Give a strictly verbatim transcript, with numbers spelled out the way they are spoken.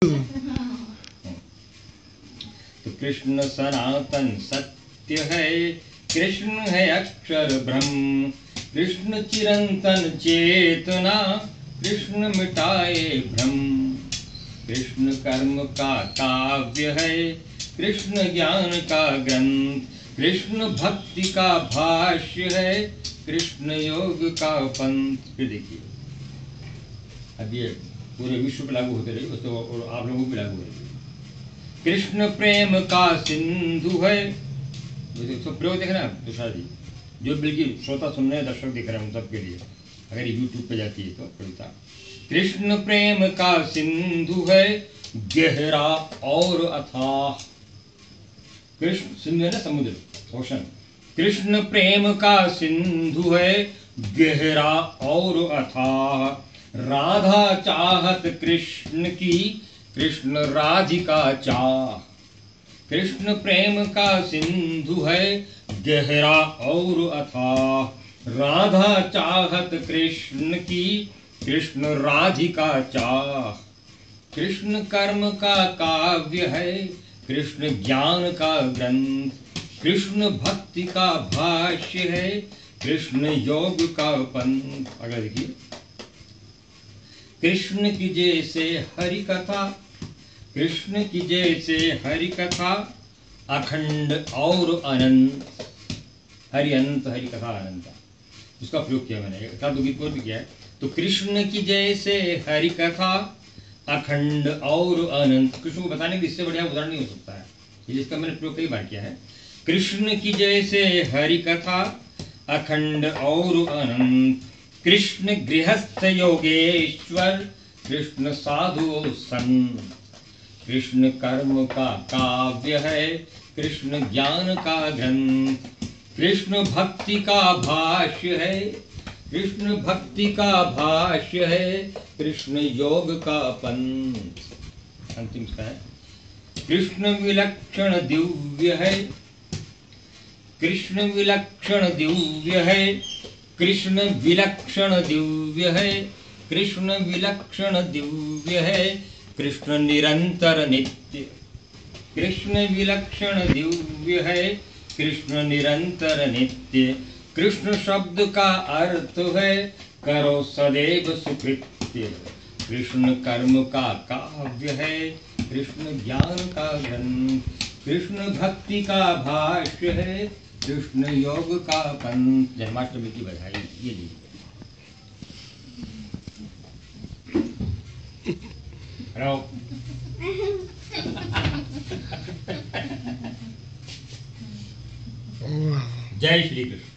तो कृष्ण सनातन सत्य है, कृष्ण है अक्षर ब्रह्म, कृष्ण चिरंतन चेतना, कृष्ण मिटाए भ्रम। कृष्ण कर्म का काव्य है, कृष्ण ज्ञान का ग्रंथ, कृष्ण भक्ति का भाष्य है, कृष्ण योग का पंथ। फिर देखिए, अब ये पूरे विश्व पे लागू होते रहे तो और आप लोगों को लागू है। कृष्ण प्रेम का सिंधु है, तो प्रयोग देख रहे हैं तुषार जी, जो बिल्कुल श्रोता सुन रहे हैं, दर्शक देख रहे हैं, उन सबके लिए अगर यूट्यूब पे जाती है तो कविता। कृष्ण प्रेम का सिंधु है, गहरा और अथाह। कृष्ण सिंधु है ना, समुद्र, ओशन। कृष्ण प्रेम का सिंधु है, गहरा और अथाह। राधा चाहत कृष्ण की, कृष्ण राधिका चाह। कृष्ण प्रेम का सिंधु है, गहरा और अथाह। राधा चाहत कृष्ण की, कृष्ण राधिका चाह। कृष्ण कर्म का काव्य है, कृष्ण ज्ञान का ग्रंथ, कृष्ण भक्ति का भाष्य है, कृष्ण योग का पंथ। अगर देखिए, कृष्ण की जैसे हरि कथा, कृष्ण की जैसे हरि कथा, अखंड और अनंत। हरि अनंत, हरि कथा अनंत, उसका प्रयोग किया मैंने, एक आध गीत भी किया है। तो कृष्ण की जैसे हरि कथा, अखंड और अनंत। कृष्ण को बताने के इससे बढ़िया उदाहरण नहीं हो सकता है, इसका मैंने प्रयोग कई बार किया है। कृष्ण की जैसे हरि कथा, अखंड और अनंत। कृष्ण गृहस्थ योगेश्वर, कृष्ण साधु संत। कृष्ण कर्म का काव्य है, कृष्ण ज्ञान का ग्रंथ, कृष्ण भक्ति का भाष्य है, कृष्ण भक्ति का भाष्य है, कृष्ण योग का पंथ। अंतिम का है, कृष्ण विलक्षण दिव्य है, कृष्ण विलक्षण दिव्य है, कृष्ण विलक्षण दिव्य है, कृष्ण विलक्षण दिव्य है, कृष्ण निरंतर नित्य। कृष्ण विलक्षण दिव्य है, कृष्ण निरंतर नित्य। कृष्ण शब्द का अर्थ है, करो सदैव सुकृत्य। कृष्ण कर्म का काव्य है, कृष्ण ज्ञान का ग्रंथ, कृष्ण भक्ति का भाष्य है, कृष्ण योग का पंथ। जन्माष्टमी की बधाई। ये लीजिए। जय श्री कृष्ण।